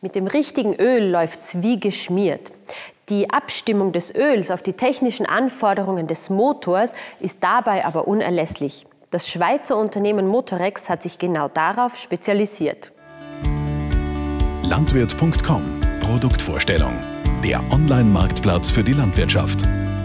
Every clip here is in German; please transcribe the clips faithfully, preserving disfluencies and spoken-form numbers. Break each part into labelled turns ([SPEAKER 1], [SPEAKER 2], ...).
[SPEAKER 1] Mit dem richtigen Öl läuft's wie geschmiert. Die Abstimmung des Öls auf die technischen Anforderungen des Motors ist dabei aber unerlässlich. Das Schweizer Unternehmen Motorex hat sich genau darauf spezialisiert.
[SPEAKER 2] Landwirt punkt com – Produktvorstellung. Der Online-Marktplatz für die Landwirtschaft.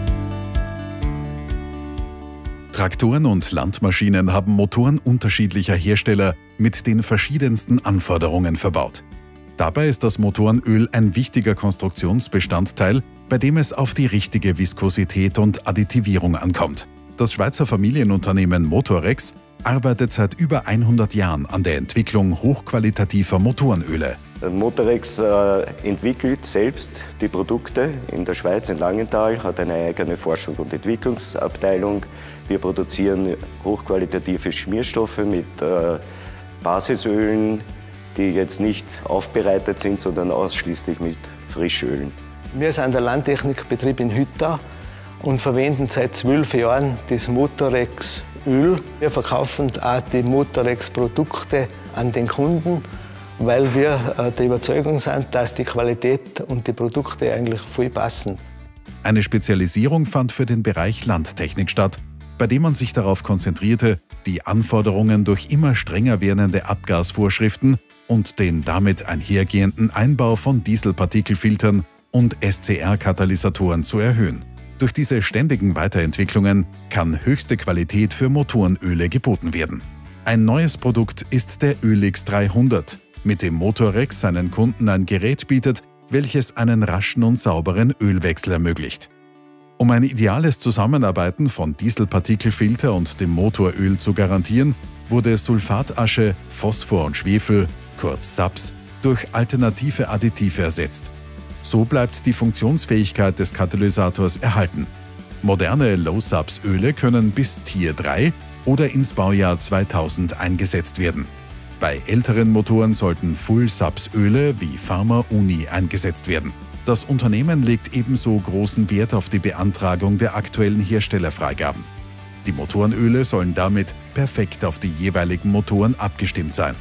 [SPEAKER 2] Traktoren und Landmaschinen haben Motoren unterschiedlicher Hersteller mit den verschiedensten Anforderungen verbaut. Dabei ist das Motorenöl ein wichtiger Konstruktionsbestandteil, bei dem es auf die richtige Viskosität und Additivierung ankommt. Das Schweizer Familienunternehmen Motorex arbeitet seit über hundert Jahren an der Entwicklung hochqualitativer Motorenöle.
[SPEAKER 3] Motorex äh, entwickelt selbst die Produkte in der Schweiz, in Langenthal, hat eine eigene Forschung- und Entwicklungsabteilung. Wir produzieren hochqualitative Schmierstoffe mit äh, Basisölen, die jetzt nicht aufbereitet sind, sondern ausschließlich mit Frischölen.
[SPEAKER 4] Wir sind der Landtechnikbetrieb in Hütta und verwenden seit zwölf Jahren das Motorex-Öl. Wir verkaufen auch die Motorex-Produkte an den Kunden, weil wir der Überzeugung sind, dass die Qualität und die Produkte eigentlich voll passen.
[SPEAKER 2] Eine Spezialisierung fand für den Bereich Landtechnik statt, bei dem man sich darauf konzentrierte, die Anforderungen durch immer strenger werdende Abgasvorschriften und den damit einhergehenden Einbau von Dieselpartikelfiltern und S C R-Katalysatoren zu erhöhen. Durch diese ständigen Weiterentwicklungen kann höchste Qualität für Motorenöle geboten werden. Ein neues Produkt ist der Ölix dreihundert, mit dem Motorex seinen Kunden ein Gerät bietet, welches einen raschen und sauberen Ölwechsel ermöglicht. Um ein ideales Zusammenarbeiten von Dieselpartikelfilter und dem Motoröl zu garantieren, wurde Sulfatasche, Phosphor und Schwefel, kurz S A Ps, durch alternative Additive ersetzt. So bleibt die Funktionsfähigkeit des Katalysators erhalten. Moderne Low-S A Ps-Öle können bis Tier drei oder ins Baujahr zweitausend eingesetzt werden. Bei älteren Motoren sollten Full-S A Ps-Öle wie Pharma Uni eingesetzt werden. Das Unternehmen legt ebenso großen Wert auf die Beantragung der aktuellen Herstellerfreigaben. Die Motorenöle sollen damit perfekt auf die jeweiligen Motoren abgestimmt sein.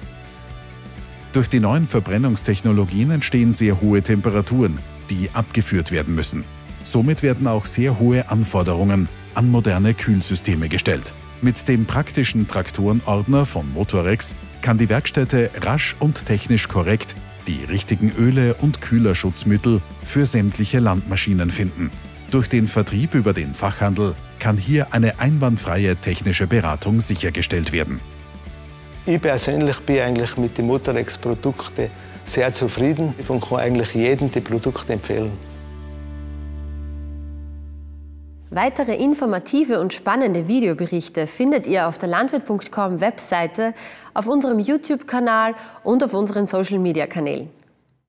[SPEAKER 2] Durch die neuen Verbrennungstechnologien entstehen sehr hohe Temperaturen, die abgeführt werden müssen. Somit werden auch sehr hohe Anforderungen an moderne Kühlsysteme gestellt. Mit dem praktischen Traktorenordner von Motorex kann die Werkstätte rasch und technisch korrekt die richtigen Öle und Kühlerschutzmittel für sämtliche Landmaschinen finden. Durch den Vertrieb über den Fachhandel kann hier eine einwandfreie technische Beratung sichergestellt werden.
[SPEAKER 4] Ich persönlich bin eigentlich mit den Motorex-Produkten sehr zufrieden und kann eigentlich jedem die Produkte empfehlen.
[SPEAKER 1] Weitere informative und spannende Videoberichte findet ihr auf der Landwirt punkt com Webseite, auf unserem YouTube-Kanal und auf unseren Social-Media-Kanälen.